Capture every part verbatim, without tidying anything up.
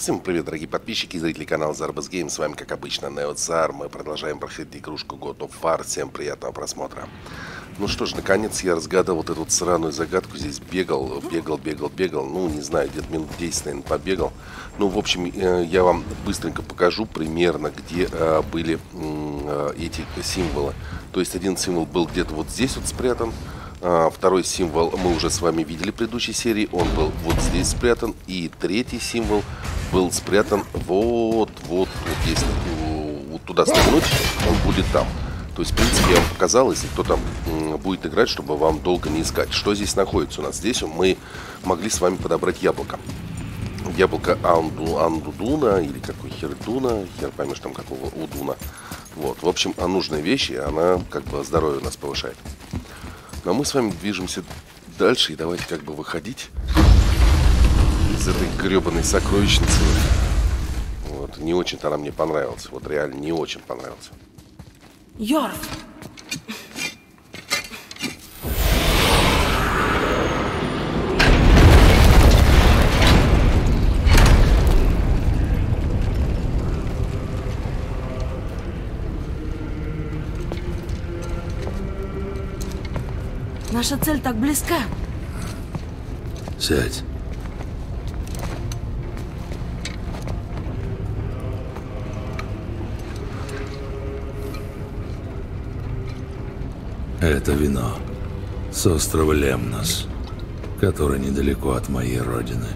Всем привет, дорогие подписчики и зрители канала Zarbaz Games. С вами, как обычно, NeoZar. Мы продолжаем проходить игрушку God of War. Всем приятного просмотра. Ну что ж, наконец я разгадал вот эту вот сраную загадку. Здесь бегал, бегал, бегал, бегал. Ну, не знаю, где-то минут десять, наверное, побегал. Ну, в общем, я вам быстренько покажу примерно, где э, были э, эти символы. То есть один символ был где-то вот здесь вот спрятан. А, второй символ мы уже с вами видели в предыдущей серии. Он был вот здесь спрятан. И третий символ был спрятан вот, вот, вот. Если вот туда стрельнуть, он будет там. То есть, в принципе, я вам показал, если кто там будет играть, чтобы вам долго не искать. Что здесь находится у нас? Здесь мы могли с вами подобрать яблоко. Яблоко Анду, Андудуна или какой Хердуна. Хер поймешь там какого Удуна. Вот. В общем, а нужная вещь, и она как бы здоровье у нас повышает. Но мы с вами движемся дальше. И давайте как бы выходить из этой гребаной сокровищницы. Вот. Не очень-то она мне понравилась. Вот реально не очень понравилась. Йорф! Наша цель так близка. Сядь. Это вино с острова Лемнос, который недалеко от моей родины.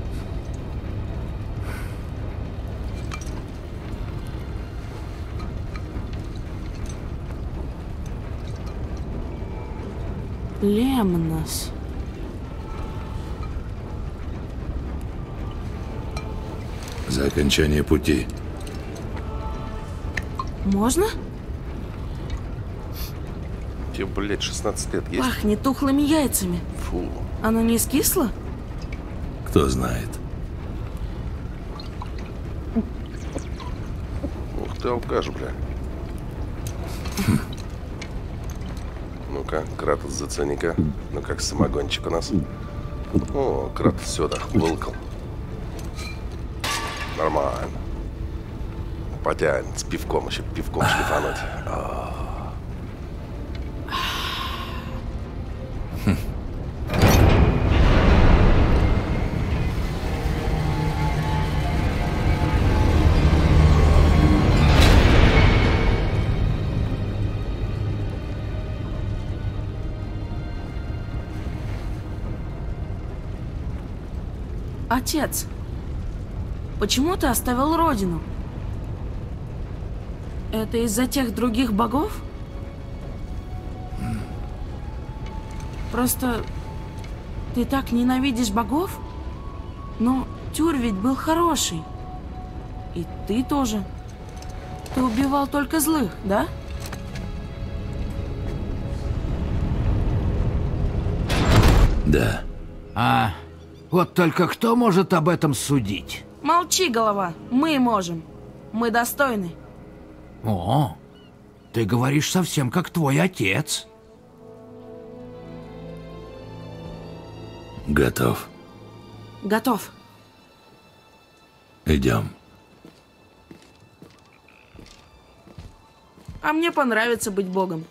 Лемнос. За окончание пути. Можно? Тебе, блядь, шестнадцать лет есть? Пахнет тухлыми яйцами. Фу. Оно не скисло? Кто знает. Ух ты, алкаш, бля. Хм. Ну-ка, Кратос зацени-ка. Ну как самогончик у нас. О, Кратос сюда вылкал. Нормально. Потянет с пивком еще, пивком шлифануть. Отец, почему ты оставил родину? Это из-за тех других богов? Просто ты так ненавидишь богов? Но Тюр ведь был хороший. И ты тоже. Ты убивал только злых, да? Да. А вот только кто может об этом судить? Молчи, голова. Мы можем. Мы достойны. О, ты говоришь совсем как твой отец. Готов. Готов. Идем. А мне понравится быть богом.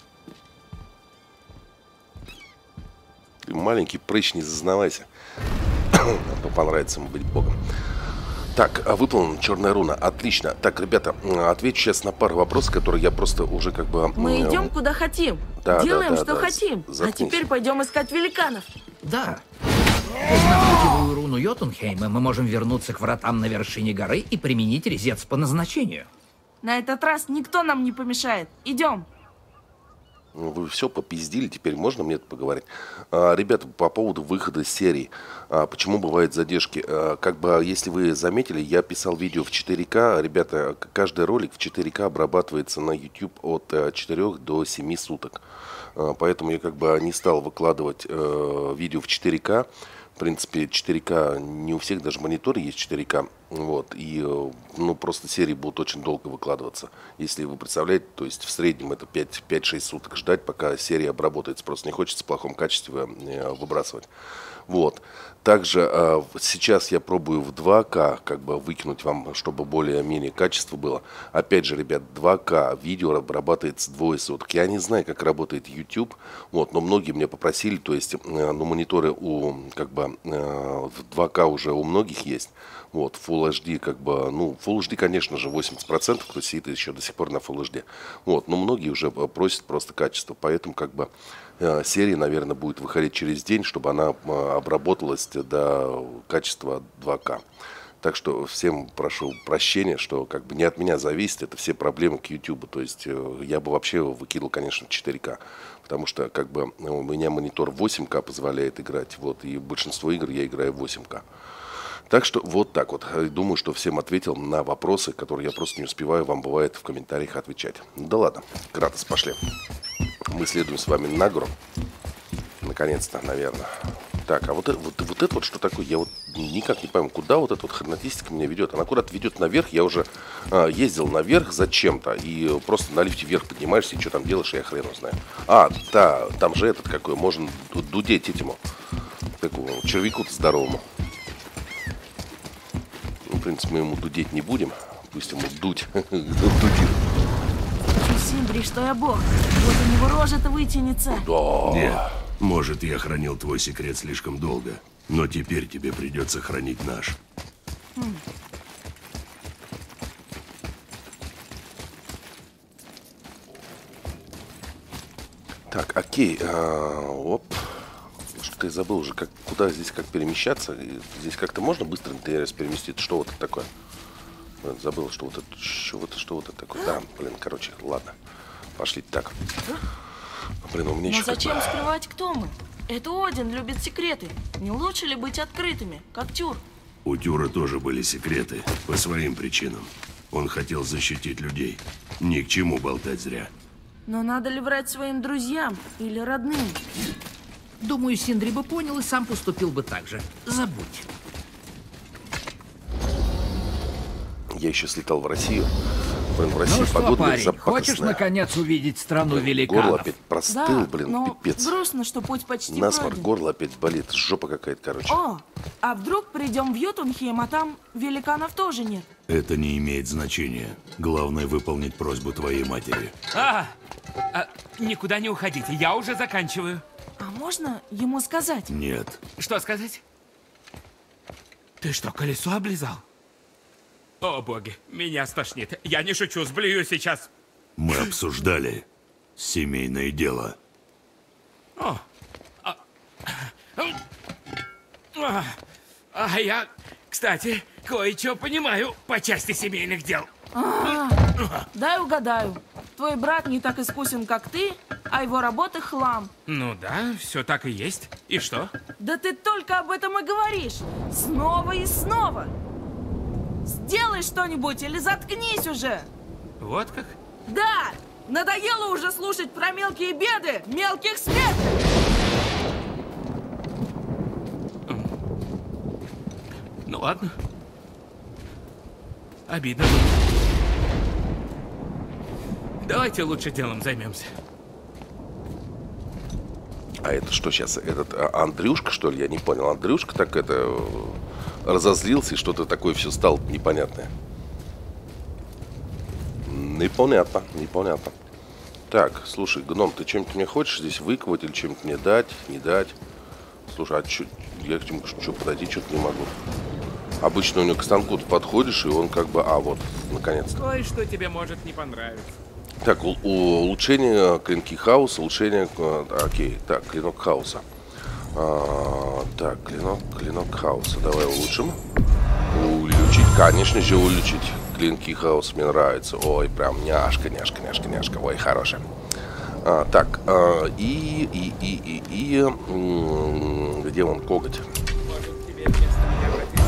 Ты маленький прыщ, не зазнавайся. Понравится ему быть богом. Так, выполнена черная руна. Отлично. Так, ребята, отвечу сейчас на пару вопросов, которые я просто уже как бы... Мы идем куда хотим. Да, Делаем, да, да, что да. хотим. Заткнись. А теперь пойдем искать великанов. Да. Узнав путевую руну Йотунхейма, мы можем вернуться к вратам на вершине горы и применить резец по назначению. На этот раз никто нам не помешает. Идем. Вы все попиздили, теперь можно мне это поговорить? А, ребята, по поводу выхода серии. А, почему бывают задержки? А, как бы, если вы заметили, я писал видео в четыре ка. Ребята, каждый ролик в четыре ка обрабатывается на YouTube от четырёх до семи суток. А, поэтому я как бы не стал выкладывать а, видео в четыре ка. В принципе, четыре ка не у всех, даже мониторы есть четыре ка. Вот, и, ну, просто серии будут очень долго выкладываться. Если вы представляете, то есть в среднем это пять-шесть суток ждать, пока серия обработается. Просто не хочется в плохом качестве выбрасывать. Вот. Также э, сейчас я пробую в два ка, как бы выкинуть вам, чтобы более-менее качество было. Опять же, ребят, два ка видео обрабатывается двое суток. Я не знаю, как работает YouTube, вот, но многие меня попросили, то есть, э, ну, мониторы у, как бы, э, в два ка уже у многих есть. Вот, Full эйч ди, как бы, ну, Full эйч ди, конечно же, восемьдесят процентов, кто сидит еще до сих пор на Full эйч ди. Вот, но многие уже просят просто качество, поэтому, как бы, э, серия, наверное, будет выходить через день, чтобы она э, обработалась до качества два ка. Так что всем прошу прощения, что как бы не от меня зависит, это все проблемы к YouTube. То есть э, я бы вообще выкинул, конечно, четыре ка, потому что как бы у меня монитор восемь ка позволяет играть, вот, и большинство игр я играю в восемь ка. Так что вот так вот. Думаю, что всем ответил на вопросы, которые я просто не успеваю, вам бывает в комментариях отвечать. Да ладно, Кратос, пошли. Мы следуем с вами на гору. Наконец-то, наверное. Так, а вот, вот, вот это вот что такое? Я вот никак не пойму, куда вот эта вот хронотистика меня ведет. Она куда-то ведет наверх. Я уже а, ездил наверх зачем-то. И просто на лифте вверх поднимаешься, и что там делаешь, я хрен знаю. А, да, там же этот какой, можно дудеть этому. Такому червяку-то здоровому. Ну, в принципе, мы ему дудеть не будем. Пусть ему дуть. Дудит. Синдри, что я бог. Вот у него рожа-то вытянется. Да. Нет. Может, я хранил твой секрет слишком долго, но теперь тебе придется хранить наш. Хм. Так, окей. А, оп. Что-то я забыл уже, как, куда здесь как перемещаться. Здесь как-то можно быстро интерес переместить? Что вот это такое? Блин, забыл, что вот это, что вот, что вот это такое. Да, блин, короче, ладно. Пошли так. Блин, у меня Но еще зачем как бы... скрывать, кто мы? Это Один любит секреты. Не лучше ли быть открытыми, как Тюр? У Тюра тоже были секреты, по своим причинам. Он хотел защитить людей. Ни к чему болтать зря. Но надо ли врать своим друзьям или родным? Думаю, Синдри бы понял и сам поступил бы так же. Забудь. Я еще слетал в Россию. Блин, в России Ну что, погода парень, запакостная. хочешь наконец увидеть страну Блин, великанов? горло опять простыл, Да, блин, но пипец. грустно, что путь почти Насморк, пройден. горло опять болит, жопа какая-то, короче. О, а вдруг придем в Йотунхейм, а там великанов тоже нет? Это не имеет значения. Главное выполнить просьбу твоей матери. А, а, никуда не уходите, я уже заканчиваю. А можно ему сказать? Нет. Что сказать? Ты что, колесо облизал? О, боги, меня стошнит. Я не шучу, сблюю сейчас. Мы обсуждали семейное дело. О, а, а, а я, кстати, кое-что понимаю по части семейных дел. А, дай угадаю. Твой брат не так искусен, как ты, а его работа хлам. Ну да, все так и есть. И что? Да ты только об этом и говоришь. Снова и снова. Сделай что-нибудь или заткнись уже. Вот как? Да, надоело уже слушать про мелкие беды мелких смертных. Ну ладно. Обидно было. Давайте лучше делом займемся. А это что сейчас? Этот а, Андрюшка, что ли? Я не понял. Андрюшка так это разозлился и что-то такое все стало непонятное. Непонятно, непонятно. Так, слушай, гном, ты чем-нибудь мне хочешь здесь выковать или чем-нибудь мне дать, не дать? Слушай, а чё, я к нему что, подойти что-то не могу. Обычно у него к станку подходишь, и он как бы... А, вот, наконец-то. Кое-что тебе может не понравиться. Так, у, у, улучшение клинки хаоса, улучшение... Окей, так, клинок хаоса. А, так, клинок, клинок хаоса. Давай улучшим. Улучшить, конечно же, улучшить. Клинки хаоса мне нравится. Ой, прям няшка, няшка, няшка, няшка. Ой, хорошая. А, так, а, и, и, и, и, и... М, где он, коготь? Может, тебе вместо меня обратиться?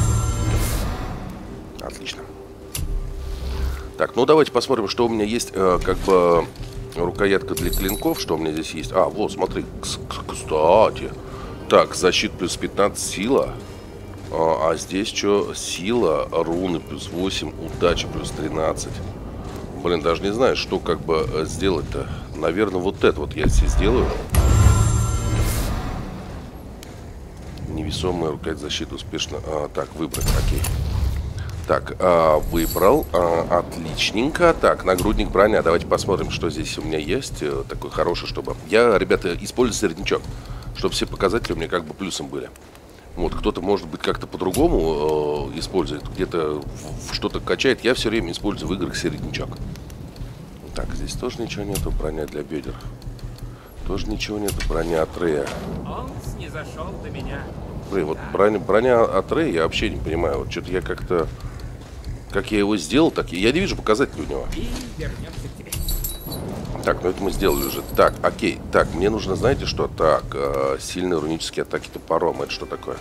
Отлично. Так, ну давайте посмотрим, что у меня есть, э, как бы, рукоятка для клинков, что у меня здесь есть. А, вот, смотри, кстати. Так, защита плюс пятнадцать, сила. А, а здесь что? Сила, руны плюс восемь, удача плюс тринадцать. Блин, даже не знаю, что как бы сделать-то. Наверное, вот это вот я здесь сделаю. Невесомая рукоять защиты успешно. А, так, выбрать, окей. Так, а, выбрал. А, отличненько. Так, нагрудник, броня. Давайте посмотрим, что здесь у меня есть. Такой хороший, чтобы... Я, ребята, использую среднячок, чтобы все показатели у меня как бы плюсом были. Вот, кто-то, может быть, как-то по-другому э, использует, где-то что-то качает. Я все время использую в играх середнячок. Так, здесь тоже ничего нету. Броня для бедер. Тоже ничего нету. Броня от Рея. Он снизошел до меня. Рей, вот броня, броня от Рея я вообще не понимаю. Вот что-то я как-то... Как я его сделал, так... Я не вижу показателей у него. И вернемся к тебе. Так, ну это мы сделали уже. Так, окей. Так, мне нужно, знаете что? Так, э, сильные рунические атаки топором. Это что такое?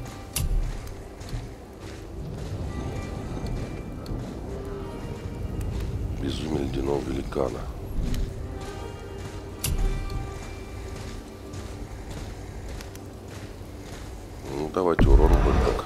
Безумие ледяного великана. Ну, давайте урон будет так.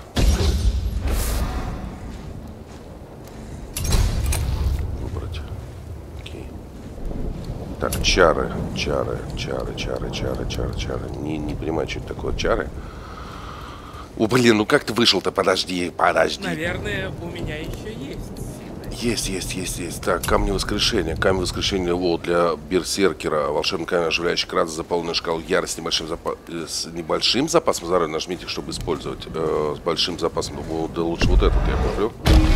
Выбрать. Окей. Так, чары, чары, чары, чары, чары, чары, чары. Не, не понимаю, что это такое чары. О, блин, ну как ты вышел-то? Подожди, подожди. Наверное, у меня еще есть силы. Есть, есть, есть, есть. Так, камни воскрешения. Камень воскрешения о, для берсеркера. Волшебный камень, оживляющий кратос, заполненный шкалу ярости. Небольшим запа... с небольшим запасом здоровья нажмите, чтобы использовать. Э, с большим запасом. О, да лучше вот этот я куплю.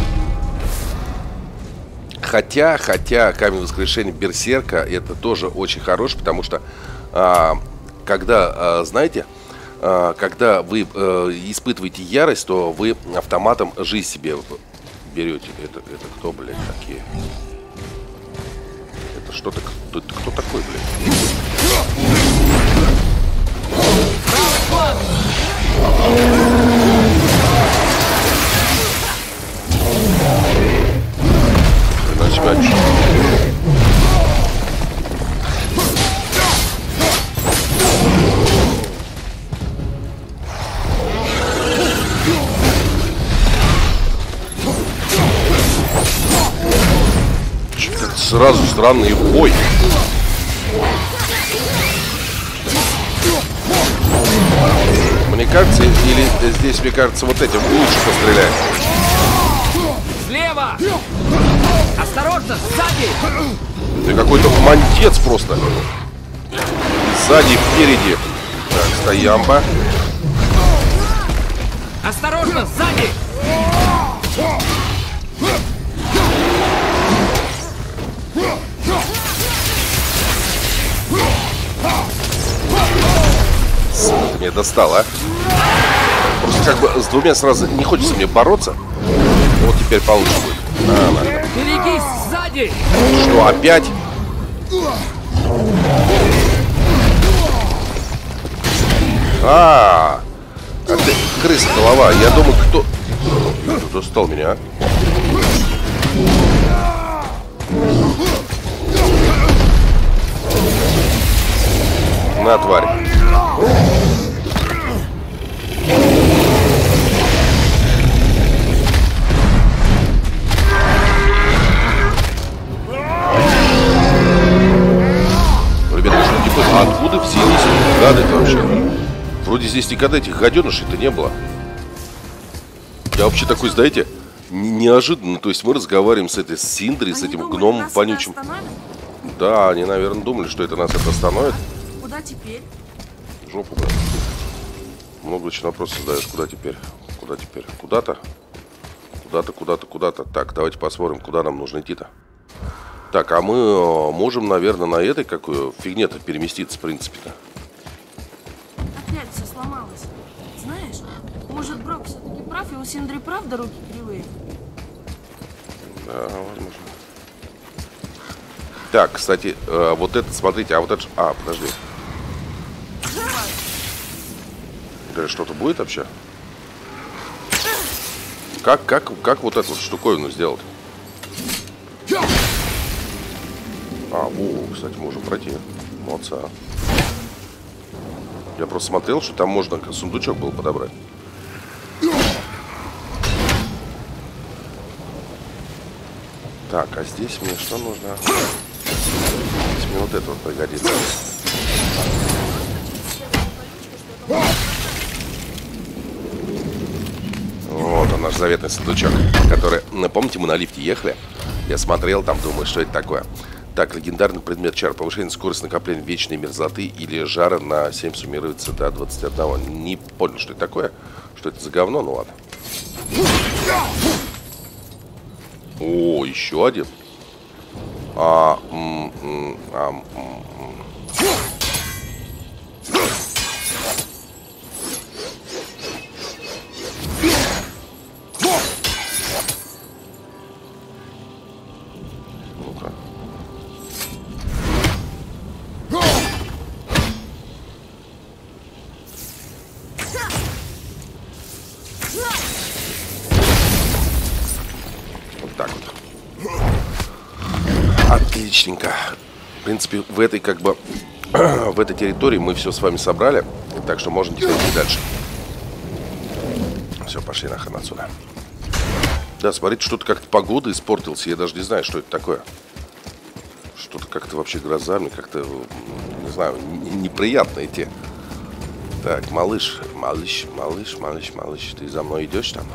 Хотя, хотя камень воскрешения берсерка это тоже очень хорош, потому что а, когда, а, знаете, а, когда вы а, испытываете ярость, то вы автоматом жизнь себе берете. Это, это кто, блядь, такие? Это что-то, кто, кто такой, блядь? Сразу странный бой. Мне кажется, или здесь, мне кажется, вот этим лучше пострелять. Слева! Осторожно, сзади! Ты какой-то мантец просто. Сзади, впереди. Так, стоямба. Осторожно, сзади! Ты меня достал, а? Просто как бы с двумя сразу не хочется мне бороться. Вот теперь получше будет. А, ладно. Берегись, сзади! Что, опять? А, -а, -а. Ты, крыса голова. Я думаю, кто... Кто достал меня, а? На, тварь. Ребята, что типа, а откуда взялись эти гады вообще? Вроде здесь никогда этих гаденышей-то не было. Я вообще такой, знаете, неожиданно. То есть мы разговариваем с этой с Синдрой, с этим думали, гномом нас вонючим. это остановит? Да, они, наверное, думали, что это нас это остановит. Куда теперь? Жопу, да. Много очень вопросов задаешь. Куда теперь? Куда теперь? Куда-то? Куда-то, куда-то, куда-то. Так, давайте посмотрим, куда нам нужно идти-то. Так, а мы можем, наверное, на этой какую фигне-то переместиться, в принципе-то. Опять все сломалось. Знаешь, может, Брок все-таки прав, и у Синдры правда руки кривые? Да, возможно. Так, кстати, э, вот это, смотрите, а вот это... А, подожди. Да что-то будет вообще? Как, как, как вот эту вот штуковину сделать? А, о, кстати, можем пройти. Молодца. Я просто смотрел, что там можно сундучок был подобрать. Так, а здесь мне что нужно? Здесь мне вот это вот пригодится. Вот он, наш заветный сундучок, который... Помните, мы на лифте ехали? Я смотрел там, думаю, что это такое. Так, легендарный предмет чар. Повышение скорости накопления вечной мерзоты или жара на семь суммируется до двадцати одного. Не понял, что это такое. Что это за говно? Ну ладно. О, еще один. А, м, м, а, м, м. Ну-ка. Вот так вот. Отличненько. В принципе, в этой как бы в этой территории мы все с вами собрали, так что можно теперь идти дальше. Все, пошли нахрен отсюда. Да, смотрите, что-то как-то погода испортилась. Я даже не знаю, что это такое. Что-то как-то вообще гроза, мне как-то, не знаю, неприятно идти. Так, малыш, малыш, малыш, малыш, малыш, ты за мной идешь там?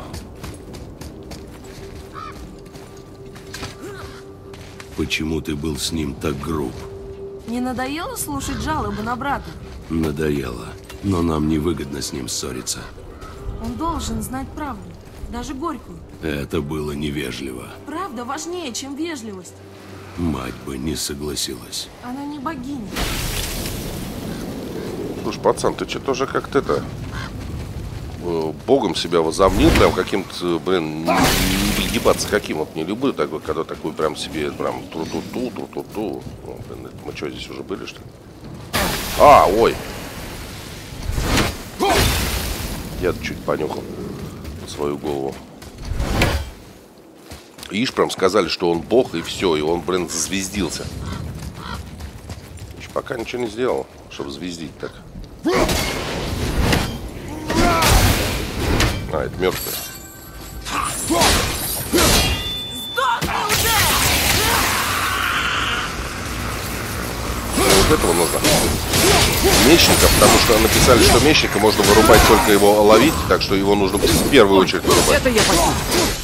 Почему ты был с ним так груб? Не надоело слушать жалобы на брата? Надоело. Но нам невыгодно с ним ссориться. Он должен знать правду, даже горькую. Это было невежливо. Правда важнее, чем вежливость. Мать бы не согласилась. Она не богиня. Слушай, пацан, ты что-то уже как-то это... Богом себя возомнил, прям каким-то, блин, не ебаться каким. Вот не люблю такой, когда такой прям себе, прям тру-ту-ту, тру-ту-ту. О, блин, это мы что, здесь уже были, что ли? А, ой. Я чуть понюхал свою голову. Ишь, прям сказали, что он бог, и все, и он, блин, зазвездился. Еще пока ничего не сделал, чтобы звездить так. А, это мертвый. Вот этого нужно. Мечника, потому что написали, что мечника можно вырубать, только его ловить, так что его нужно в первую очередь вырубать. Это я почти.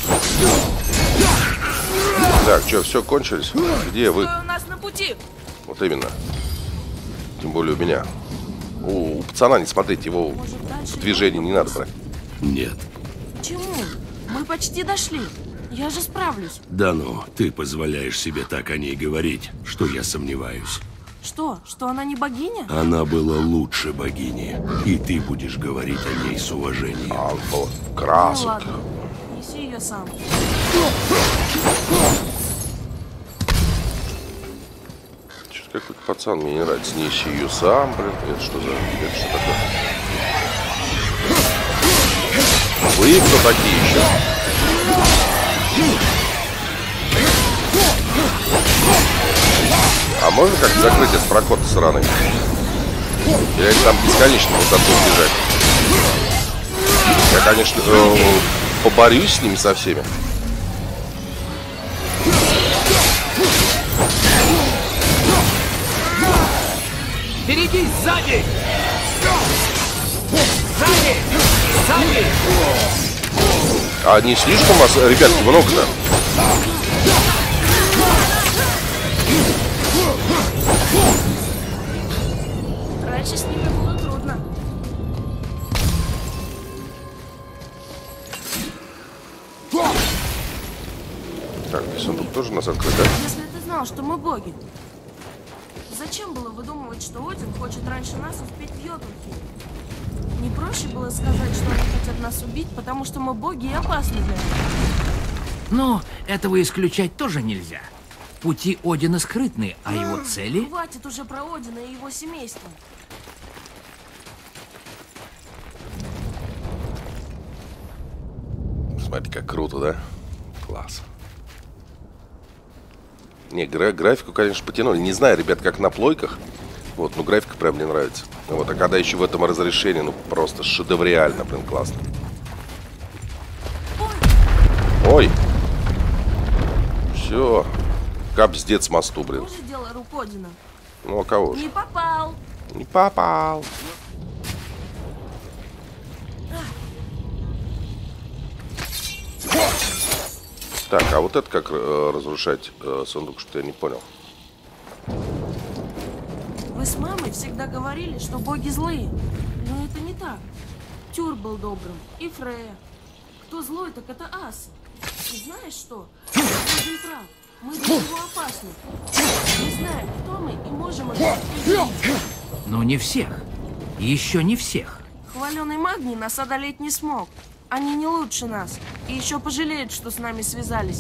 Так, что, все, кончились? Где вы? Что у нас на пути? Вот именно. Тем более у меня. У, у пацана, не смотрите, его в движении не надо брать. Нет. Почему? Мы почти дошли. Я же справлюсь. Да ну, ты позволяешь себе так о ней говорить, что я сомневаюсь. Что? Что она не богиня? Она была лучше богини, и ты будешь говорить о ней с уважением. А, вот, Ну красотка. ладно. Неси ее сам. Что-то какой-то пацан мне не нравится. Неси ее сам, блин. Это что за... Это что такое? Вы кто такие еще? А можно как-то закрыть этот проход сраный? Или они там бесконечно вот оттуда бежать? Я, конечно, э, поборюсь с ними со всеми. Впереди, сзади! Сзади! Сзади! А не слишком вас, ребятки, много-то? Раньше с ними было трудно. Так, сундук тоже у нас открыт, да? Если ты знал, что мы боги, зачем было выдумывать, что Один хочет раньше нас успеть в Йотунхейм? Не проще было сказать, что они хотят нас убить, потому что мы боги и опасны для них? Но этого исключать тоже нельзя. Пути Одина скрытны, а его цели... Хватит уже про Одина и его семейство. Смотри, как круто, да? Класс. Не, гра графику, конечно, потянули. Не знаю, ребят, как на плойках. Вот, ну графика прям мне нравится. Вот, а когда еще в этом разрешении, ну просто шедевриально, блин, классно. Ой! Все, Все. Капздец с мосту, блин. Тоже дело рук Одина. Ну а кого же? Не попал. Не попал. Так, а вот это как э, разрушать э, сундук, что я не понял. Вы с мамой всегда говорили, что боги злые. Но это не так. Тюр был добрым. И Фрея. Кто злой, так это Ас. И знаешь что? Один прав. Мы для него опасны. Не знаем, кто мы, и можем это изменить. Но не всех. Еще не всех. Хваленый Магний нас одолеть не смог. Они не лучше нас. И еще пожалеют, что с нами связались.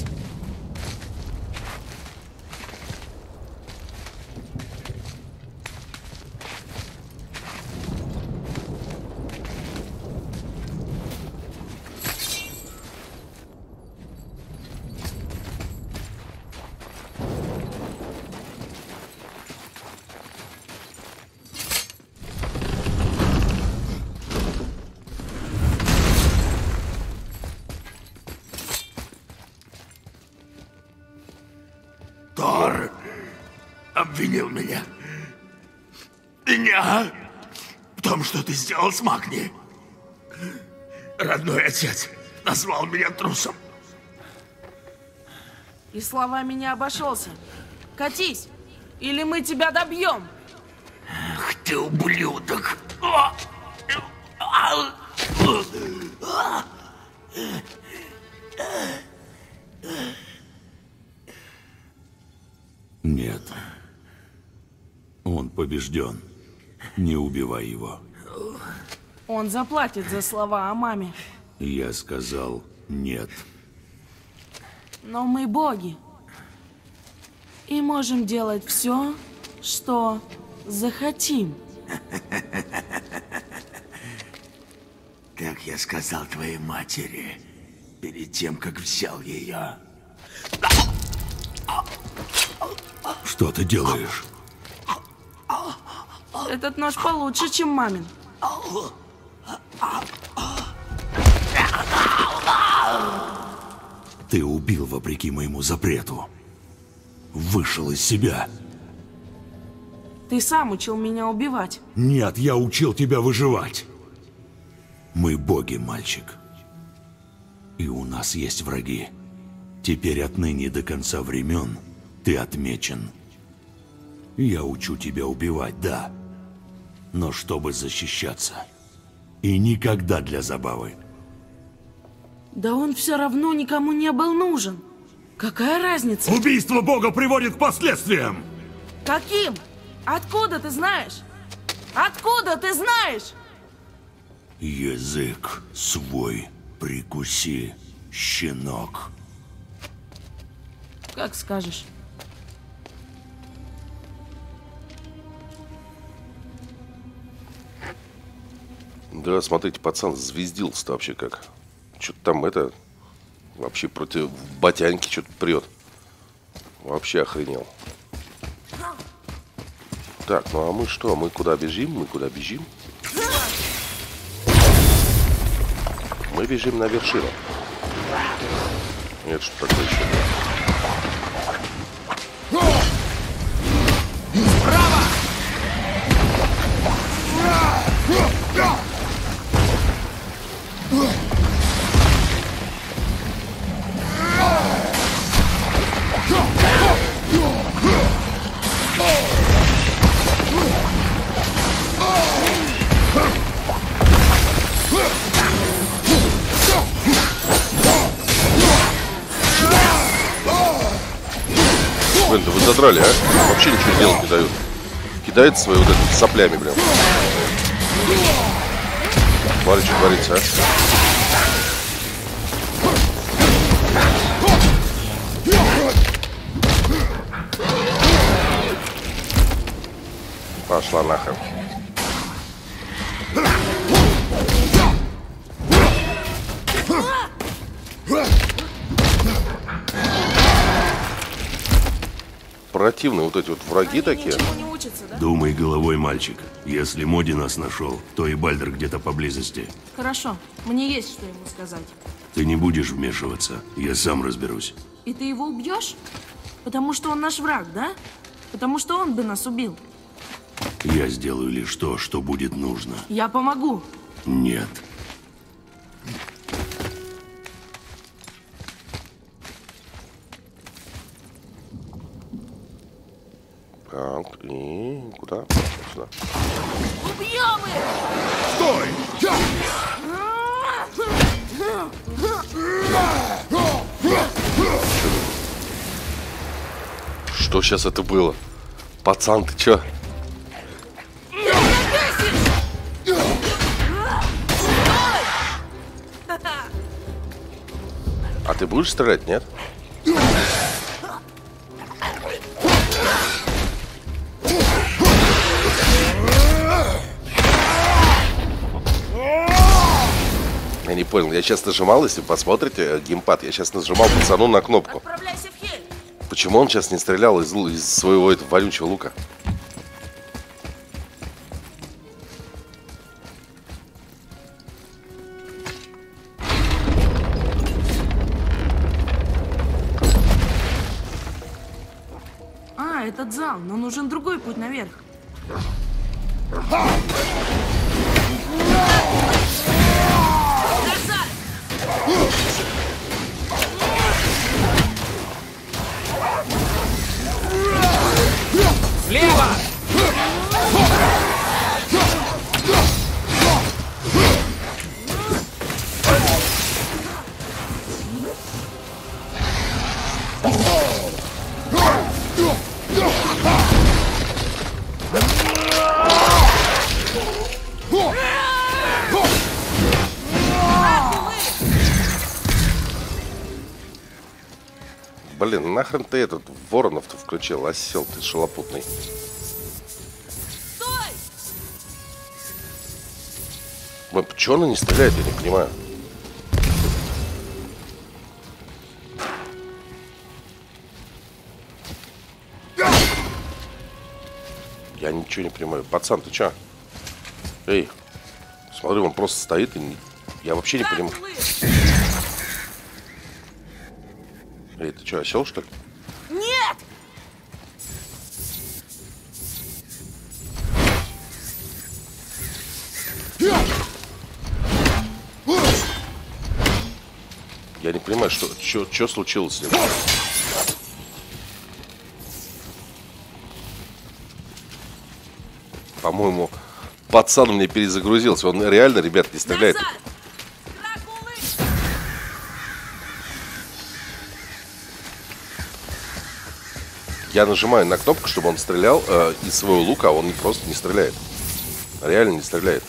Тор обвинил меня. Меня в том, что ты сделал с Магни. Родной отец назвал меня трусом. И словами не обошелся. Катись, или мы тебя добьем. Ах ты ублюдок. Нет. Он побежден. Не убивай его. Он заплатит за слова о маме. Я сказал нет. Но мы боги. И можем делать все, что захотим. Как я сказал твоей матери перед тем, как взял ее. Что ты делаешь? Этот нож получше, чем мамин. Ты убил вопреки моему запрету. Вышел из себя. Ты сам учил меня убивать. Нет, я учил тебя выживать. Мы боги, мальчик. И у нас есть враги. Теперь отныне до конца времен ты отмечен. Я учу тебя убивать, да. Но чтобы защищаться. И никогда для забавы. Да он все равно никому не был нужен. Какая разница? Убийство бога приводит к последствиям! Каким? Откуда ты знаешь? Откуда ты знаешь? Язык свой прикуси, щенок. Как скажешь. Да, смотрите, пацан звездился-то вообще как. Что-то там это... Вообще против батяньки что-то прет. Вообще охренел. Так, ну а мы что? Мы куда бежим? Мы куда бежим? Мы бежим на вершину. Нет, что такое еще? Блин, да вы задрали, а? Вообще ничего делать не дают. Кидает свои вот эти соплями, блин. Смотри, что творится, а? Пошла нахрен. Противные вот эти вот враги Они такие. ничему не учатся, да? Думай головой, мальчик. Если Моди нас нашел, то и Бальдер где-то поблизости. Хорошо, мне есть что ему сказать. Ты не будешь вмешиваться. Я сам разберусь. И ты его убьешь? Потому что он наш враг, да? Потому что он бы нас убил. Я сделаю лишь то, что будет нужно. Я помогу. Нет. Так, и куда? Сюда. Убьем их! Стой! Что сейчас это было? Пацан, ты чё? А ты будешь стрелять, нет? Я не понял, я сейчас нажимал, если посмотрите геймпад, я сейчас нажимал пацану на кнопку. Отправляйся в Хель. Почему он сейчас не стрелял из, из своего этого вонючего лука? А, этот зал, но нужен другой путь наверх. Назад! Слева! Блин, нахрен ты этот Воронов-то включил, осел ты шалопутный. Стой! Блин, почему она не стреляет, я не понимаю. Я ничего не понимаю. Пацан, ты чё? Эй, смотри, он просто стоит и... Не... Я вообще не понимаю. Эй, ты что, осел, что ли? Нет! Я не понимаю, что, что, что случилось с ним. По-моему, пацан у меня перезагрузился. Он реально, ребят, не стреляет. Назад! Дракулы! Я нажимаю на кнопку, чтобы он стрелял э, из своего лука, а он не просто не стреляет. Реально не стреляет.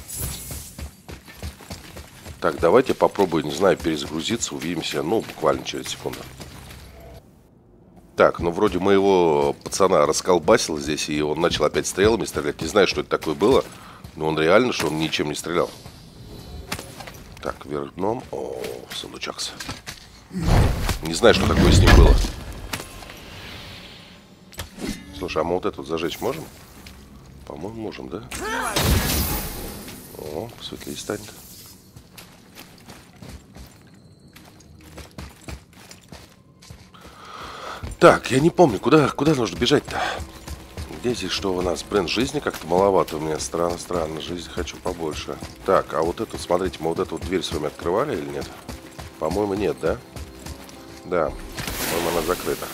Так, давайте попробую, не знаю, перезагрузиться. Увидимся, ну, буквально через секунду. Так, ну, вроде моего пацана расколбасил здесь, и он начал опять стрелами стрелять. Не знаю, что это такое было, но он реально, что он ничем не стрелял. Так, вверх дном. О, сундучакс. Не знаю, что такое с ним было. Слушай, а мы вот эту вот зажечь можем? По-моему, можем, да? О, посветлее станет. Так, я не помню, куда, куда нужно бежать-то? Где здесь что у нас? Блин, жизни как-то маловато у меня. Странно, странно. Жизни хочу побольше. Так, а вот эту, смотрите, мы вот эту вот дверь с вами открывали или нет? По-моему, нет, да? Да, по-моему, она закрыта.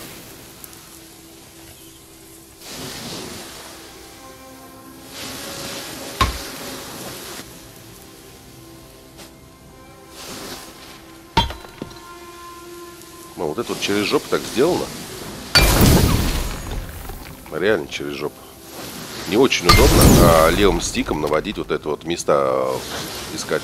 Ну, вот это вот через жопу так сделано. Реально через жопу. Не очень удобно а левым стиком наводить вот это вот места искать.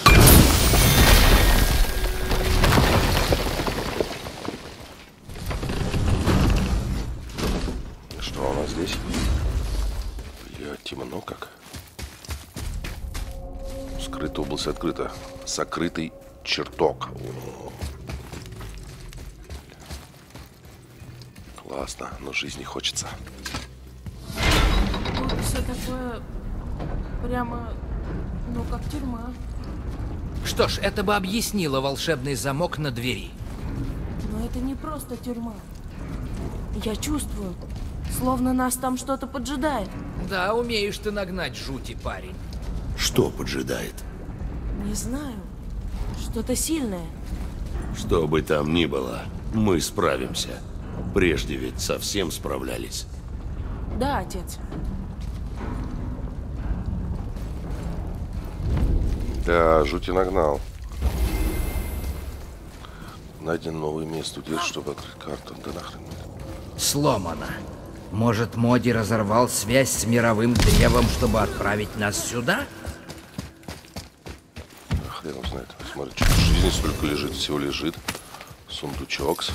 Что у нас здесь? Бля, темно как. Скрытая область открыта. Сокрытый чертог. Классно, но жизни хочется. Тут все такое прямо, ну, как тюрьма. Что ж, это бы объяснило волшебный замок на двери. Но это не просто тюрьма. Я чувствую, словно нас там что-то поджидает. Да, умеешь ты нагнать жути, парень. Что поджидает? Не знаю. Что-то сильное. Что бы там ни было, мы справимся. Прежде ведь совсем справлялись. Да, отец. Да, жути нагнал. Найден новое место, где, чтобы открыть карту. Да нахрен. Сломано. Может, Моди разорвал связь с мировым древом, чтобы отправить нас сюда? Да хрен его знает. Смотри, что в жизни столько лежит, всего лежит. Сундучок.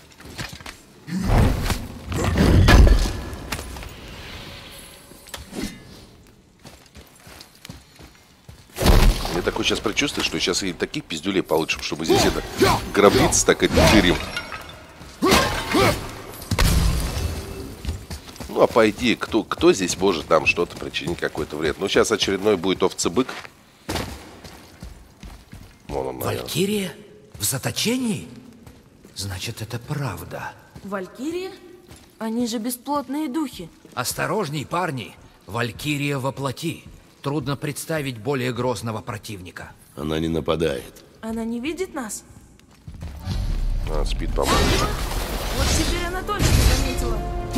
Мне такое сейчас предчувствие, что сейчас и таких пиздюлей получим, чтобы здесь это гробница так и тырим. Ну, а по идее, кто, кто здесь может нам что-то причинить, какой-то вред? Ну, сейчас очередной будет овцебык. Вон он, наверное. Валькирия? В заточении? Значит, это правда. Валькирия? Они же бесплотные духи. Осторожней, парни. Валькирия воплоти. Трудно представить более грозного противника. Она не нападает. Она не видит нас? А, спит, по-моему. Вот теперь она точно заметила.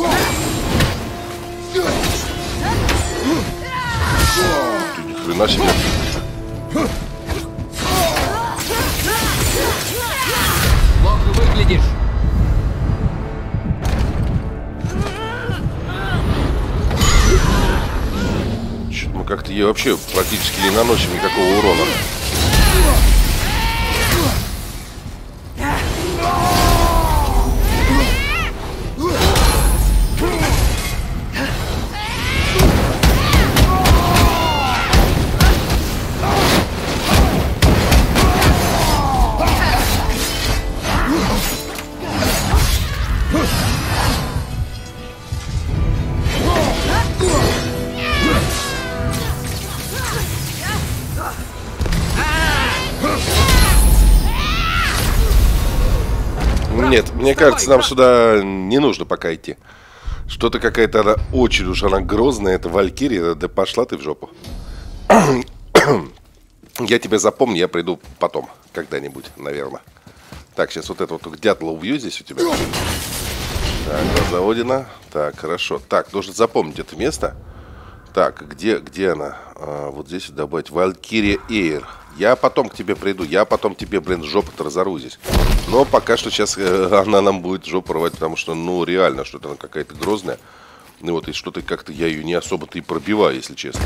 Ты ни хрена себе. Плохо выглядишь. Что-то мы как-то ей вообще практически не наносим никакого урона. Нет, мне кажется, нам сюда не нужно пока идти. Что-то какая-то она очень уж она грозная, это Валькирия, да пошла ты в жопу. Я тебя запомню, я приду потом, когда-нибудь, наверное. Так, сейчас вот это вот дятла убью здесь у тебя. Так, глаза Одина. Так, хорошо. Так, нужно запомнить это место. Так, где, где она? А, вот здесь добавить Валькирия Эйр. Я потом к тебе приду, я потом тебе, блин, жопу-то разорву здесь. Но пока что сейчас э, она нам будет жопу рвать, потому что, ну, реально, что-то она какая-то грозная. Ну вот, и что-то как-то я ее не особо-то и пробиваю, если честно.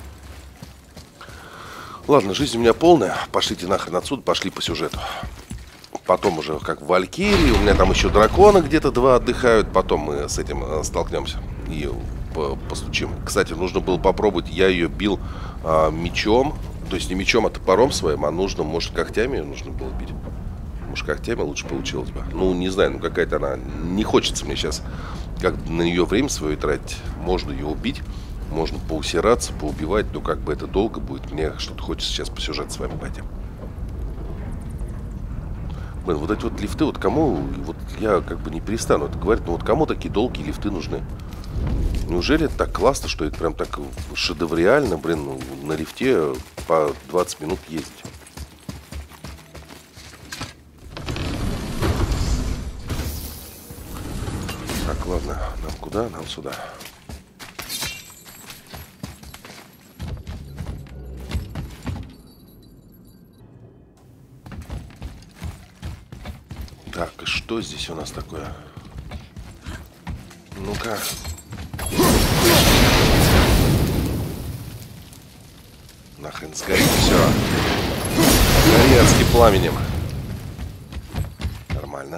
Ладно, жизнь у меня полная. Пошлите нахрен отсюда, пошли по сюжету. Потом уже как в Валькирии. У меня там еще драконы где-то два отдыхают. Потом мы с этим э, столкнемся и по постучим. Кстати, нужно было попробовать. Я ее бил э, мечом. То есть не мечом, а топором своим, а нужно, может, когтями ее нужно было бить. Может, когтями лучше получилось бы. Ну, не знаю, ну какая-то она... Не хочется мне сейчас как на нее время свое тратить. Можно ее убить, можно поусираться, поубивать, но как бы это долго будет. Мне что-то хочется сейчас по сюжету с вами пойти. Блин, вот эти вот лифты, вот кому... Вот я как бы не перестану это говорить, но вот кому такие долгие лифты нужны? Неужели это так классно, что это прям так шедевриально, блин, ну, на лифте по двадцать минут ездить? Так, ладно, нам куда? Нам сюда. Так, и что здесь у нас такое? Ну-ка. Нахрен сгорит все. Гори адским пламенем. Нормально.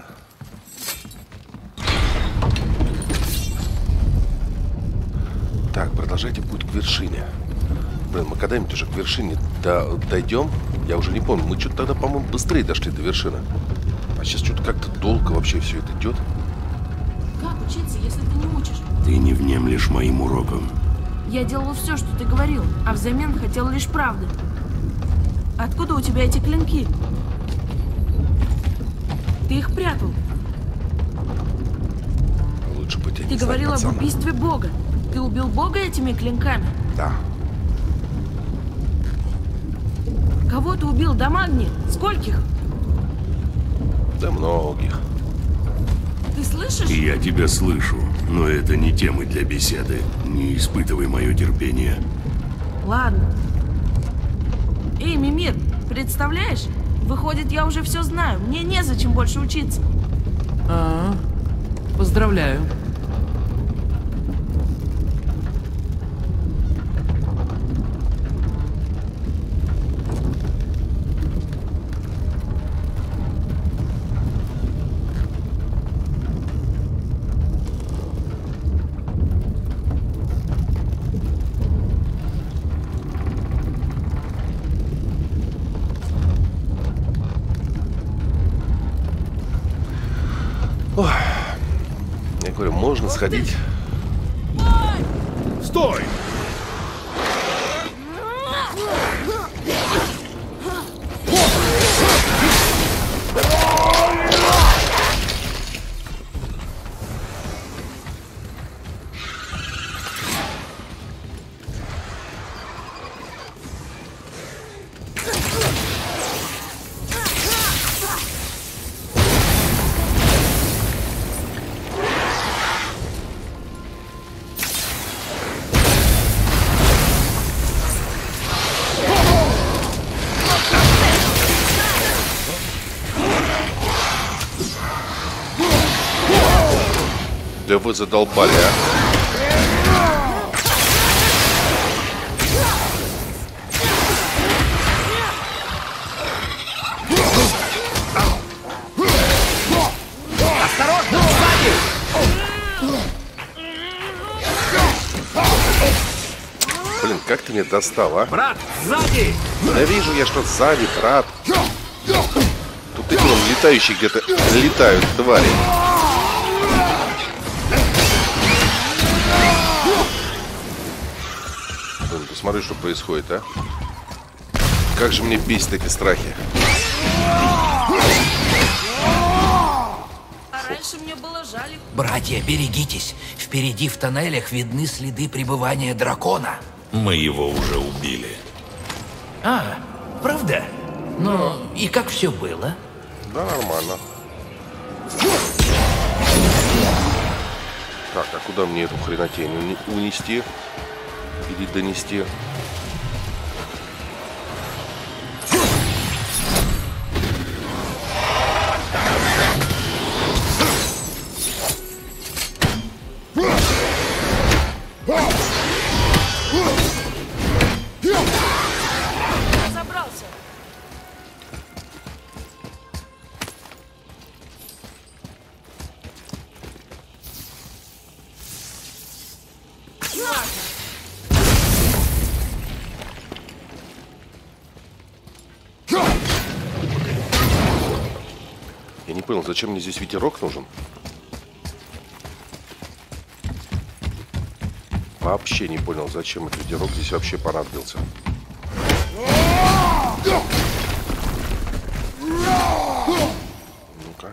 Так, продолжайте путь к вершине. Блин, мы когда-нибудь уже к вершине до дойдем? Я уже не помню. Мы что-то тогда, по-моему, быстрее дошли до вершины. А сейчас что-то как-то долго вообще все это идет. Как учиться, если ты не учишь? Ты не внемлешь моим урокам. Я делал все, что ты говорил, а взамен хотел лишь правды. Откуда у тебя эти клинки? Ты их прятал. Лучше бы тебя Ты не говорил знать, об пацан. убийстве Бога. Ты убил Бога этими клинками? Да. Кого ты убил, Дамагни? Скольких? Да многих. Ты слышишь? Я тебя слышу, но это не темы для беседы. Не испытывай мое терпение. Ладно. Эй, Мимир, представляешь? Выходит, я уже все знаю. Мне незачем больше учиться. А, поздравляю. Ох. Я говорю, можно сходить. Стой! Да вы задолбали, а? Осторожно, сзади! Блин, как ты меня достал, а? Брат, сзади! Да вижу я, что сзади, брат. Тут и вон летающие где-то летают твари. Блин, посмотри, что происходит, а? Как же мне бесит эти страхи. А раньше мне было жаль их. Братья, берегитесь. Впереди в тоннелях видны следы пребывания дракона. Мы его уже убили. А, правда? Ну, и как все было? Да, нормально. Так, а куда мне эту хренотень уни- унести? Или донести? Разобрался. Я не понял, зачем мне здесь ветерок нужен? Вообще не понял, зачем этот ветерок здесь вообще понадобился. Ну-ка.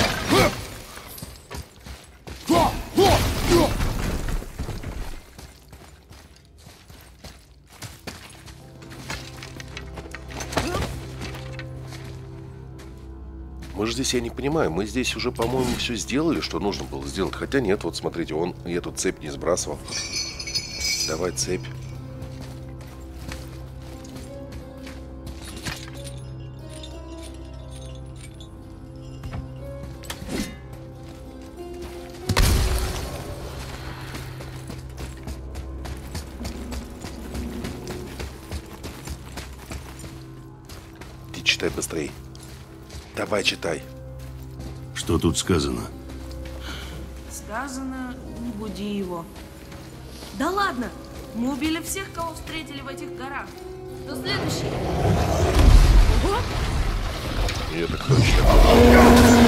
Мы же здесь, я не понимаю, мы здесь уже, по-моему, все сделали, что нужно было сделать. Хотя нет, вот смотрите, он и эту цепь не сбрасывал. Давай цепь. Ты читай быстрей. Давай, читай. Что тут сказано? Сказано, не буди его. Да ладно! Мы убили всех, кого встретили в этих горах. Кто следующий? Ого! И это точно.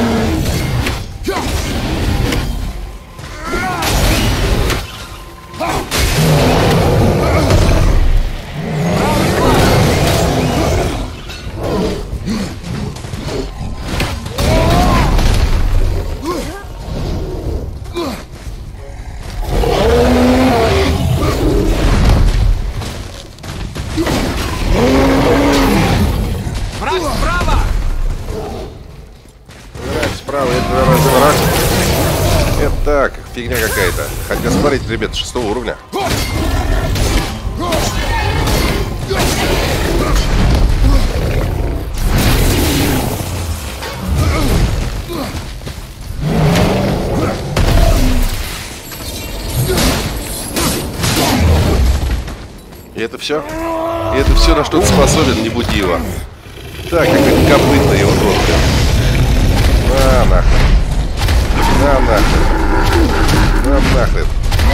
разворот. Это так, фигня какая-то. Хотя смотрите, ребята, шестого уровня. И это все? И это все, на что ты способен, не буди его. Так, какой-то копытный его рот. На нахрен. На нахрен. На нахрен.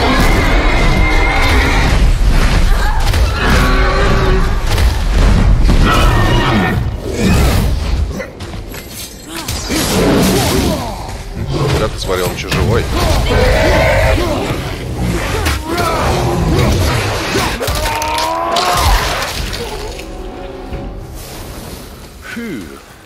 Куда ты смотрел, он еще живой? Фу.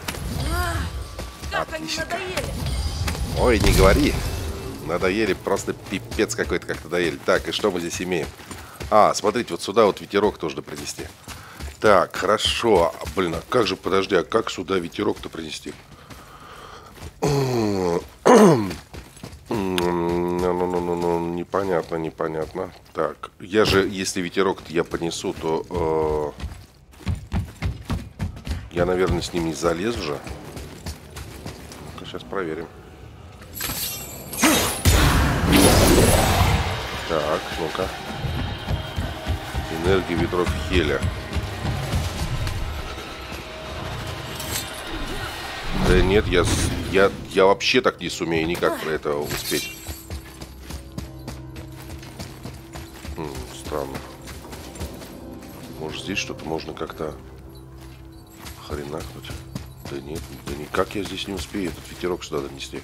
Как они надоели. Ой, не говори. Надоели, просто пипец какой-то, как надоели. Так, и что мы здесь имеем? А, смотрите, вот сюда вот ветерок тоже принести. Так, хорошо. Блин, а как же, подожди, а как сюда ветерок-то принести? Ну-ну-ну-ну, непонятно, непонятно. Так, я же, если ветерок я понесу, то... Э, я, наверное, с ним не залезу же. Ну-ка, сейчас проверим. Так, ну-ка. Энергия ветров Хеля. Да нет, я, я, я вообще так не сумею никак про это успеть. М, странно. Может, здесь что-то можно как-то хренахнуть? Да нет, да никак я здесь не успею этот ветерок сюда донести.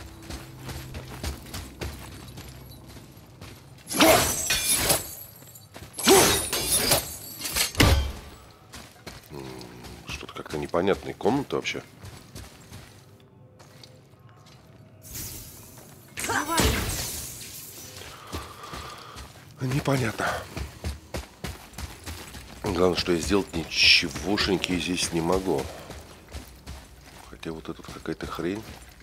Что-то как-то непонятные комнаты вообще. Непонятно. Главное, что я сделать ничегошеньки здесь не могу. Хотя вот это какая-то хрень.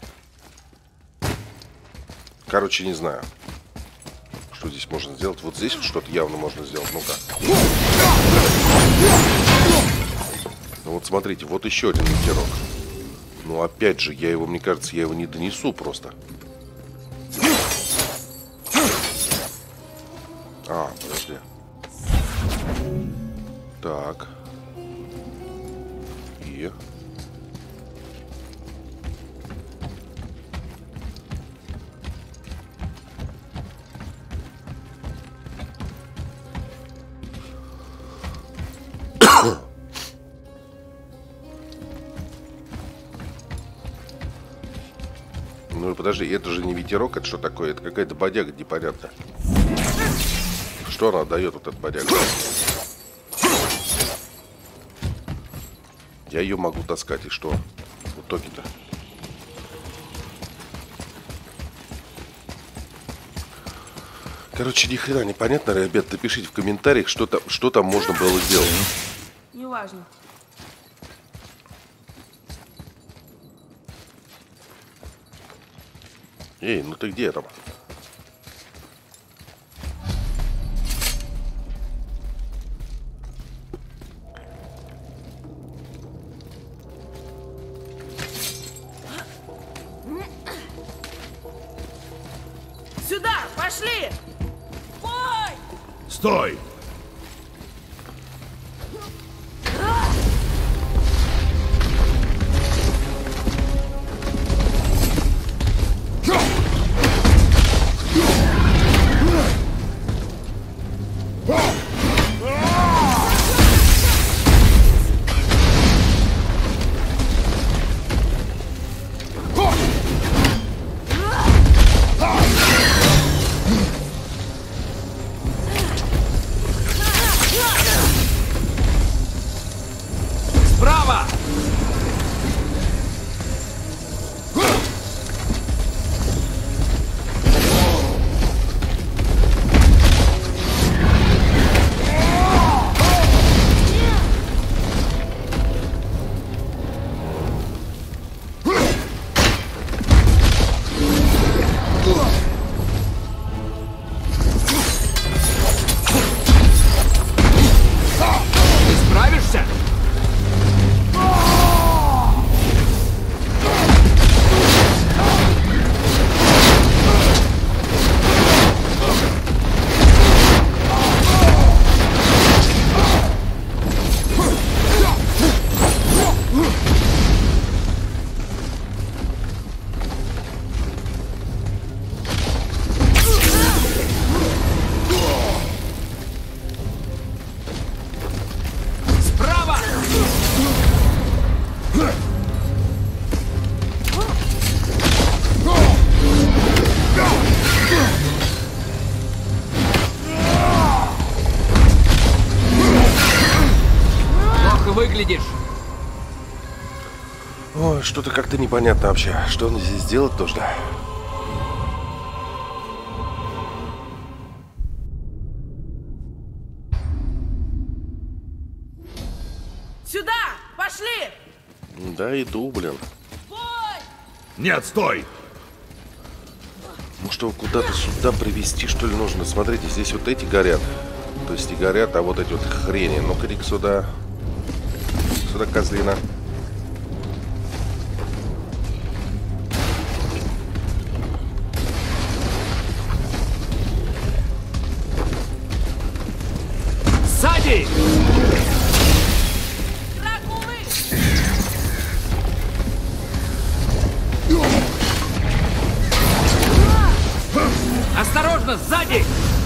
Короче, не знаю, что здесь можно сделать. Вот здесь вот что-то явно можно сделать. Ну-ка. Ну вот смотрите, вот еще один ветерок. Ну опять же, я его, мне кажется, я его не донесу просто. А, подожди. Так. И... Ну подожди, это же не ветерок, это что такое? Это какая-то бодяга непонятная. Что она дает, вот эта бодяга? Я ее могу таскать, и что? В итоге-то. Короче, ни хрена непонятно, ребят, напишите в комментариях, что там, что там можно было сделать. Неважно. Эй, ну ты где там? Сюда, пошли! Ой! Стой! выглядишь. Ой, что-то как-то непонятно вообще. Что он здесь делать должен? Сюда! Пошли! Да, иду, блин. Нет, стой! Может, его куда-то сюда привезти, что ли, нужно? Смотрите, здесь вот эти горят. То есть не горят, а вот эти вот хрени. Ну-ка, иди сюда. Сюда, козлина. Сзади! Осторожно, сзади!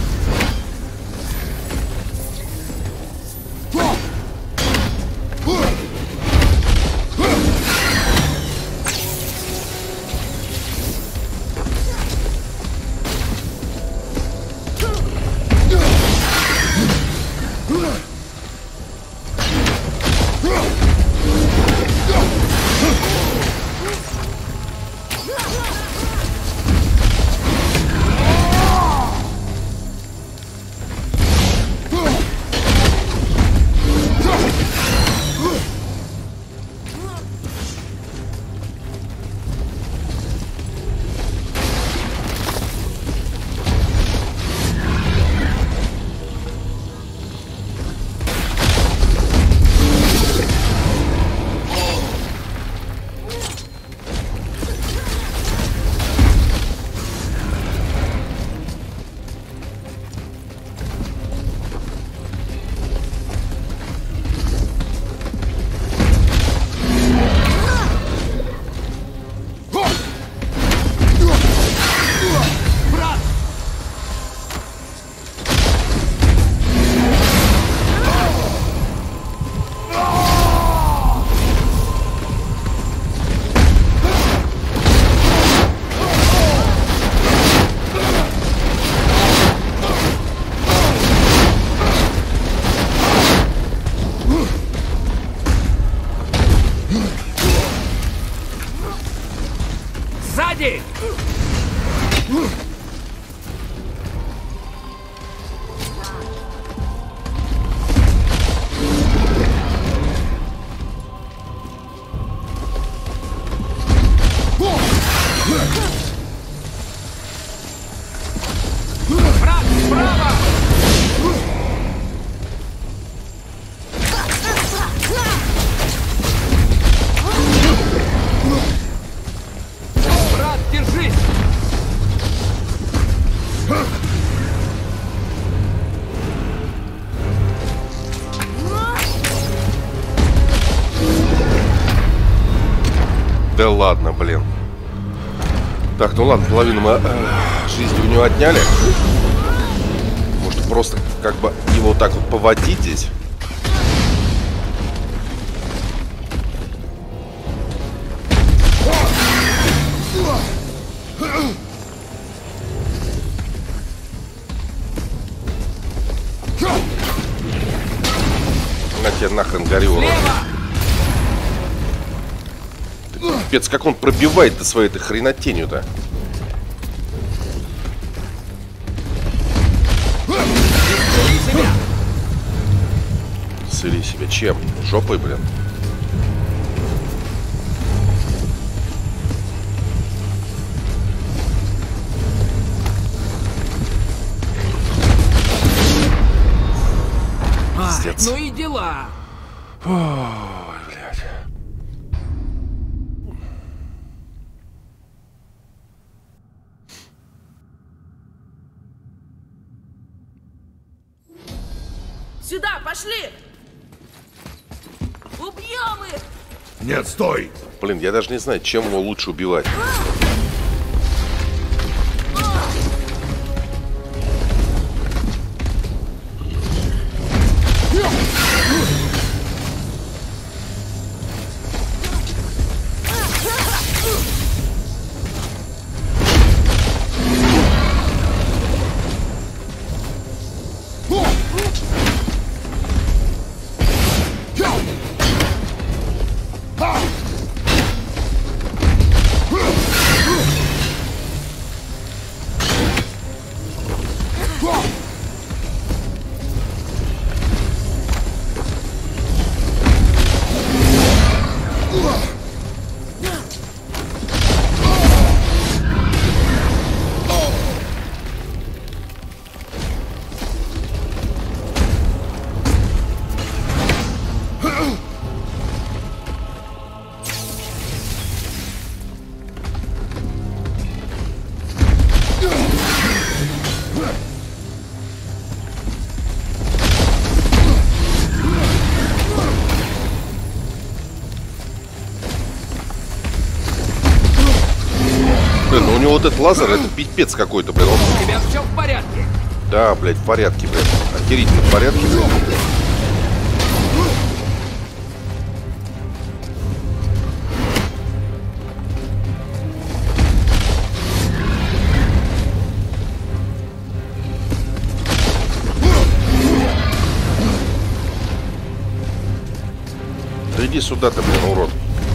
Сзади! Брат, справа! Брат, держись! Да ладно, блин. Так, ну ладно, половину мы э, жизни у него отняли. Может, просто как бы его вот так вот поводить здесь? На тебе нахрен гори, урод. Пипец, как он пробивает-то своей этой хренотенью-то. Исцели себя. Чем? Жопой, блин. Ай, ну и дела. Ой, блядь. Сюда, пошли! Убьем их! Нет, стой! Блин, я даже не знаю, чем его лучше убивать. вот этот лазер, это пипец какой-то, блин. Он... У тебя все в порядке? Да, блядь, в порядке, блядь. Охерительно в порядке, блядь. Да иди сюда ты, блин, урод.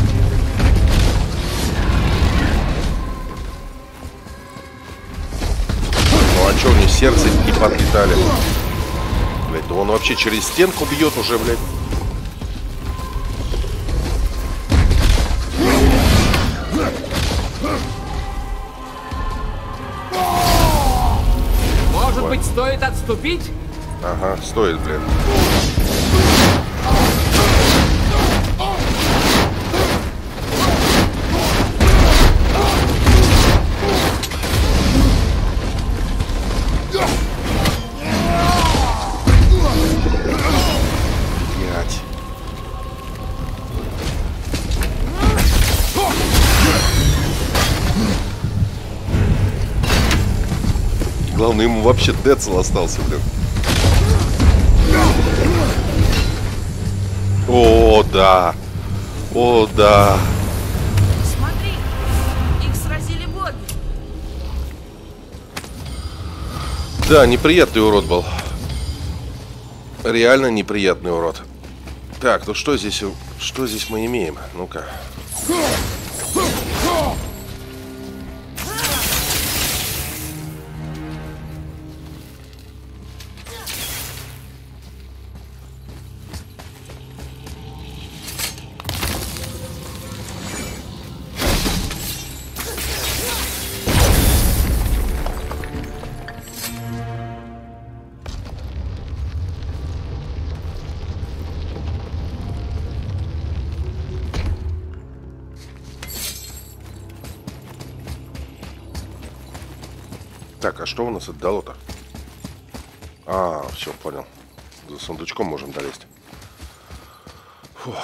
Ну а чё, у него сердце не подлетали? Блядь, да он вообще через стенку бьет уже, блядь. Может быть, стоит отступить? Ага, стоит, блядь. Главное, ему вообще Децл остался, блин. О, да. О, да. Смотри, их сразили боги. Да, неприятный урод был. Реально неприятный урод. Так, ну что здесь, что здесь мы имеем? Ну-ка. Так, а что у нас отдало-то? А, все, понял. За сундучком можем долезть. Фух.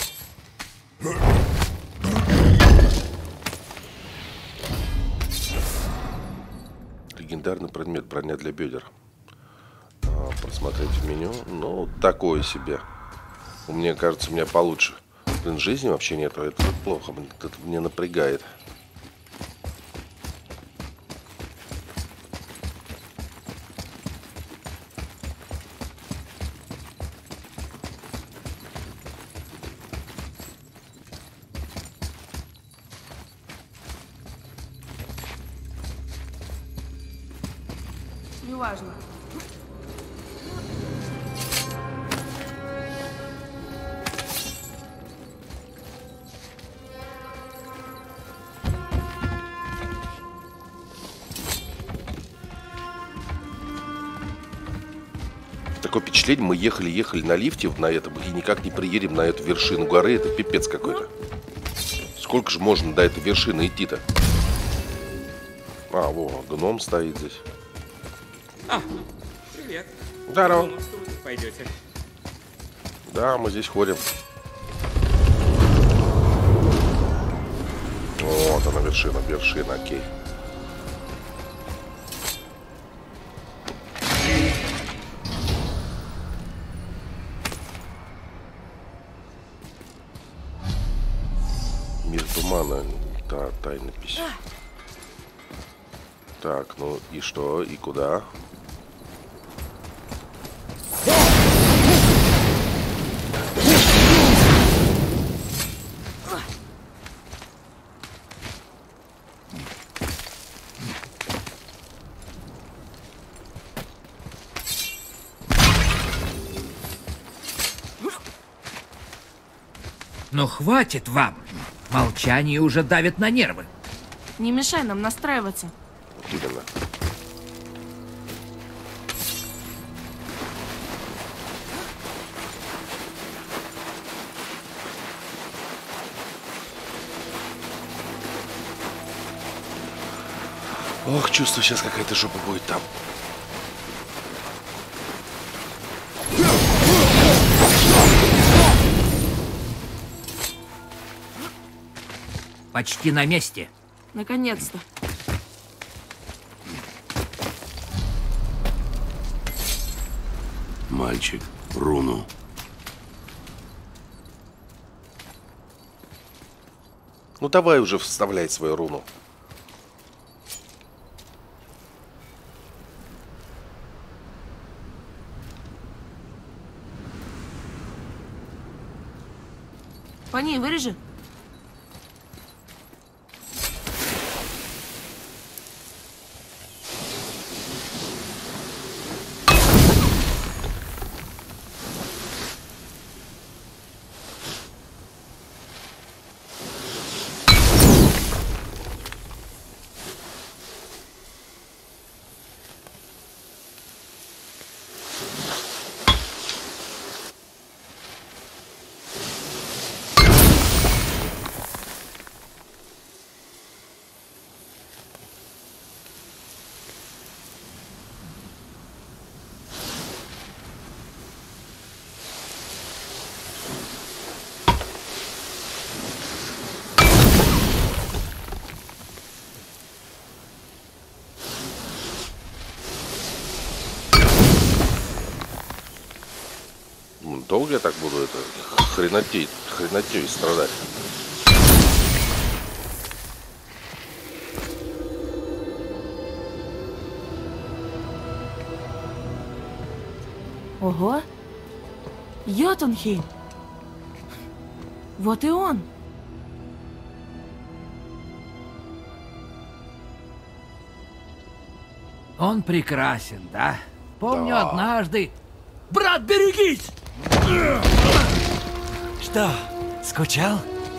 Легендарный предмет, броня для бедер. А, посмотреть в меню. Ну, такое себе. Мне кажется, у меня получше. Блин, жизни вообще нету. Это плохо. Блин, это меня напрягает. Неважно. Такое впечатление, мы ехали-ехали на лифте на этом и никак не приедем на эту вершину горы. Это пипец какой-то. Сколько же можно до этой вершины идти-то? А, во, гном стоит здесь. А, привет. Здорово. Думал, что вы тут пойдете. Да, мы здесь ходим. Вот она, вершина, вершина, окей. Мир тумана, та тайнопись. Так, ну и что, и куда? Ну хватит вам. Молчание уже давит на нервы. Не мешай нам настраиваться. Вот именно. Ох, чувствую, сейчас какая-то жопа будет там. Почти на месте. Наконец-то. Мальчик, руну. Ну давай уже вставляй свою руну. По ней вырежи. Долго я так буду это хренотеть, хренотеть страдать? Ого! Йотунхейм! Вот и он! Он прекрасен, да? Помню Да. однажды... Брат, берегись! Что, скучал?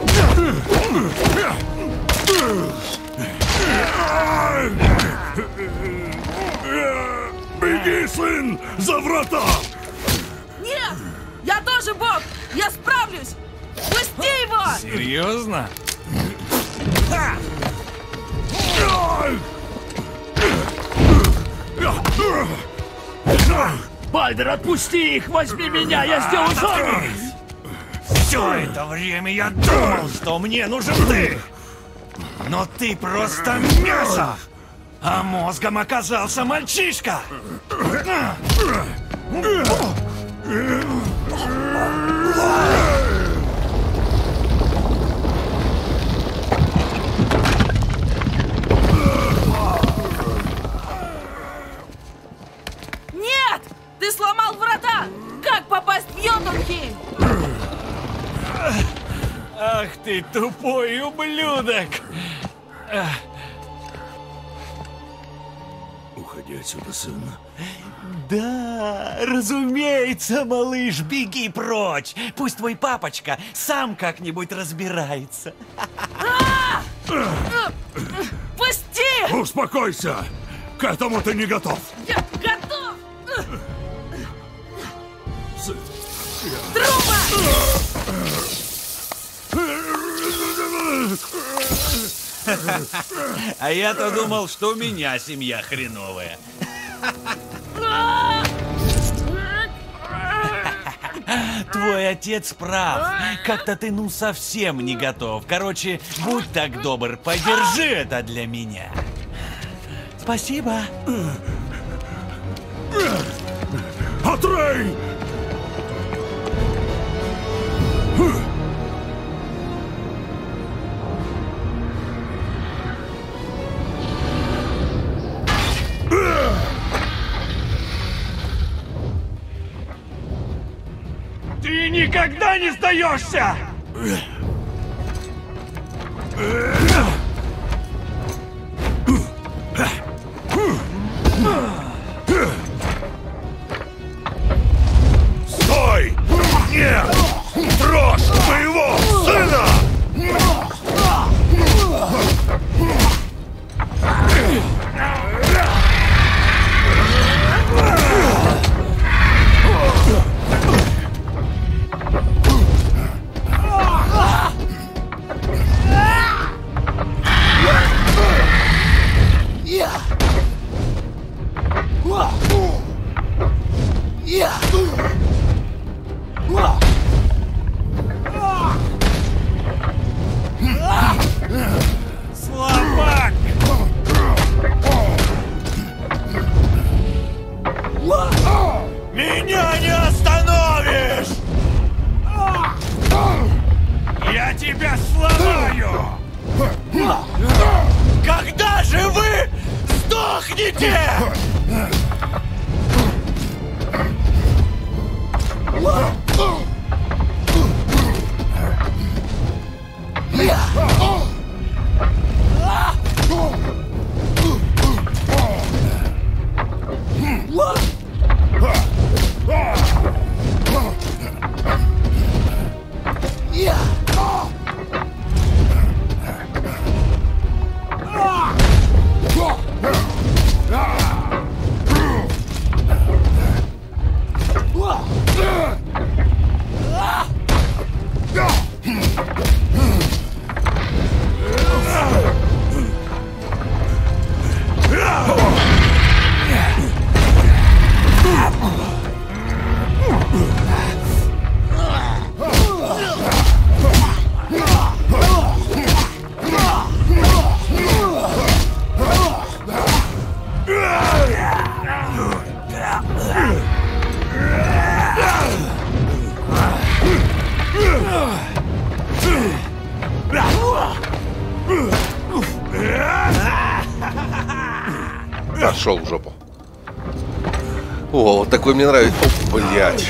Беги, сын, за врата! Нет! Я тоже бог! Я справлюсь! Пусти его! Серьезно? Бальдер, отпусти их! Возьми меня! Я сделаю сам! Все это время я думал, что мне нужен ты! Но ты просто мясо! А мозгом оказался мальчишка! Нет! Ты сломал врата! Как попасть в Йотунхейм? Ах ты тупой ублюдок! Уходи отсюда, сын. Да, разумеется, малыш, беги прочь! Пусть твой папочка сам как-нибудь разбирается. Пусти! Успокойся! К этому ты не готов! Я готов! Сын, Труба! А я-то думал, что у меня семья хреновая. Твой отец прав. Как-то ты ну совсем не готов. Короче, будь так добр, подержи это для меня. Спасибо. Атрей! Ты никогда не сдаешься! Стой! Нет! Трожь моего сына! Слабак! Меня не Прыгните! Пошел в жопу. О, вот такой мне нравится. О, блядь.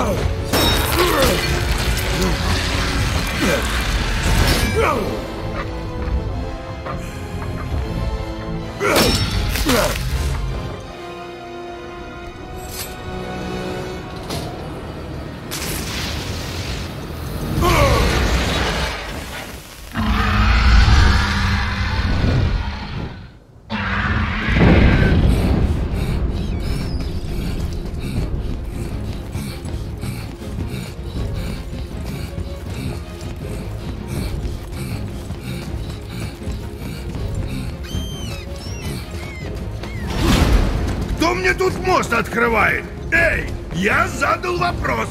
Кто мне тут мост открывает? Эй, я задал вопрос.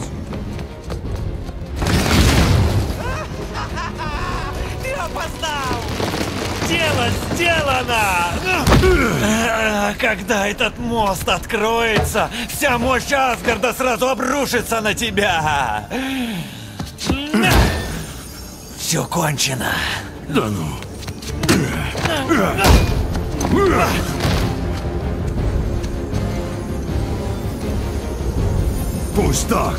Ты опоздал! Дело сделано! Когда этот мост откроется, вся мощь Асгарда сразу обрушится на тебя! Все кончено. Да ну. Пусть так.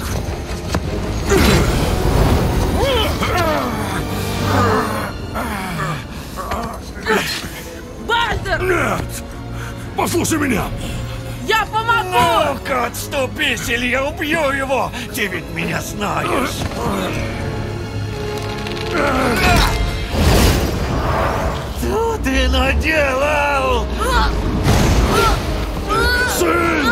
Бальдер! Нет! Послушай меня! Я помогу! Ну-ка, отступись, или я убью его! Ты ведь меня знаешь! Что ты наделал? Сын!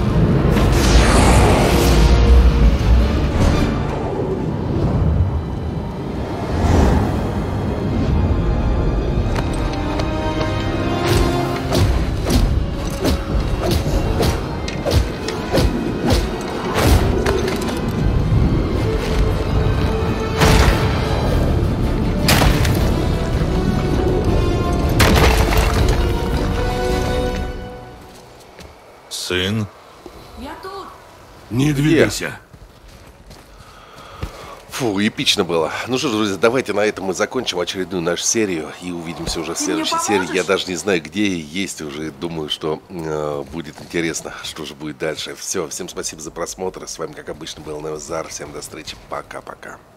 Сын, Я тут. не двигайся. Фу, эпично было. Ну что ж, друзья, давайте на этом мы закончим очередную нашу серию и увидимся уже в Ты мне следующей серии. Я поможешь? даже не знаю, где и есть уже. Думаю, что э, будет интересно, что же будет дальше. Все, всем спасибо за просмотр. С вами, как обычно, был Неозар. Всем до встречи. Пока-пока.